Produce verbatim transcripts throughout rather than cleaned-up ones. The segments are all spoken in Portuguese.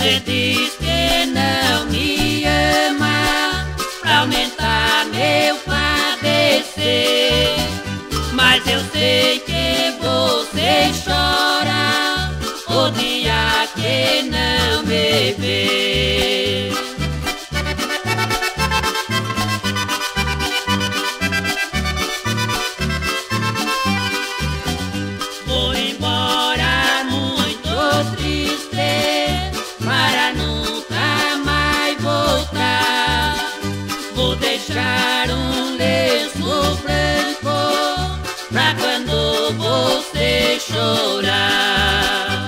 Você diz que não me ama pra aumentar meu padecer, mas eu sei que você chora o dia que não me vê. Vou embora muito triste para nunca mais voltar. Vou deixar um lenço branco pra quando você chorar.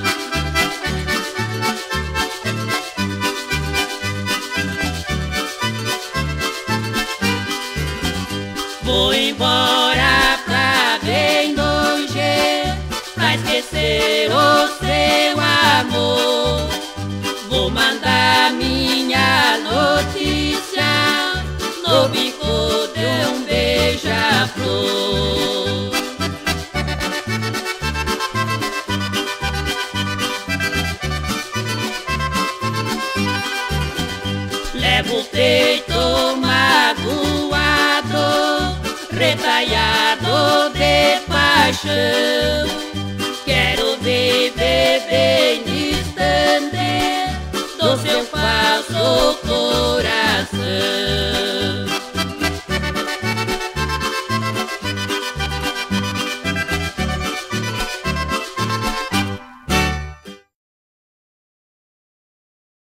Vou embora pra bem longe, pra esquecer o seu amor. Vou mandar minha notícia no bico de um beija-flor. Levo o peito magoado, retalhado de paixão.